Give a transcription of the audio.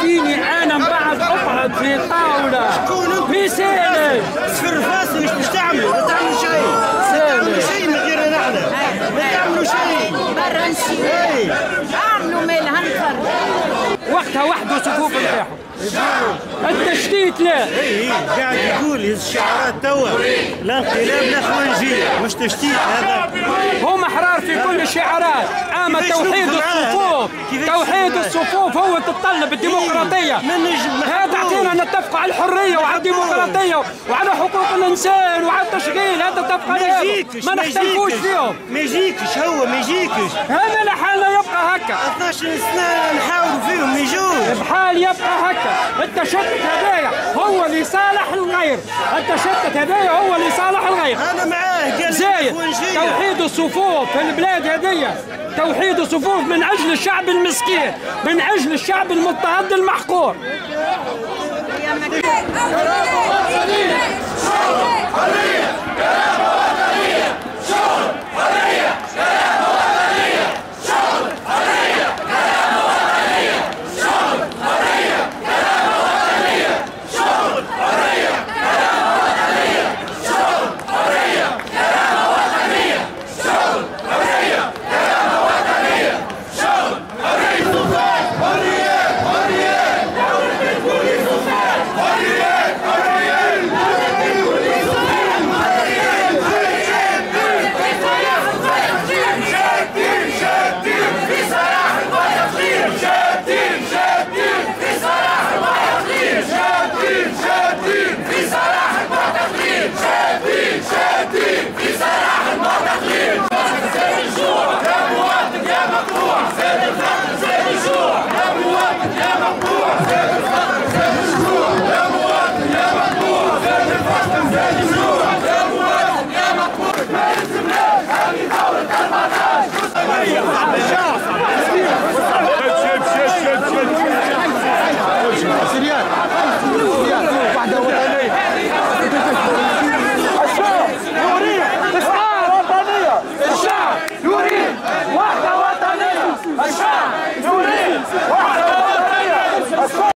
تجيني انا من بعد اقعد في طاوله في سالم الفاصل مش تعملوا ما تعملوا شيء من غيرنا نحن ما تعملوا شيء برا نمشي اعملوا مال هنفر وقتها وحده صفوف نتاعهم التشتيت لا قاعد يقول الشعارات توا لا انقلاب لا خوانجيه مش تشتيت هذا هم احرار في كل الشعارات اما توحيد الصفوف توحيد الصفوف هو تتطلب الديمقراطيه هذا اعطينا نتفق على الحريه وعلى الديمقراطيه وعلى حقوق الانسان وعلى التشغيل هذا اتفق عليه ما نختلفوش فيهم ما يجيكش هو ما يجيكش هذا لحالنا يبقى هكا 12 سنه نحاولوا فيهم ما يجوش بحال يبقى هكا التشتت هذايا هو لصالح الغير التشتت هذايا هو لصالح الغير انا معاه قال زايد توحيد الصفوف في البلاد هذيا توحيد الصفوف من اجل الشعب المسكين من اجل الشعب المضطهد المحقور حرية